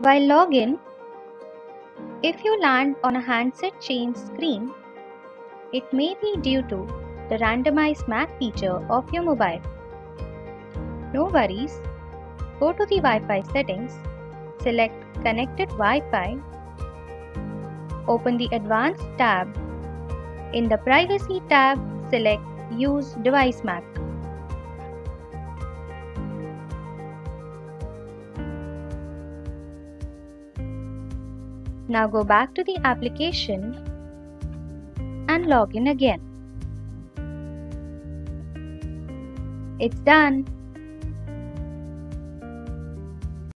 While login, if you land on a handset change screen, it may be due to the randomized MAC feature of your mobile. No worries, go to the Wi-Fi settings, select Connected Wi-Fi, open the Advanced tab. In the Privacy tab, select Use Device MAC. Now go back to the application and log in again. It's done.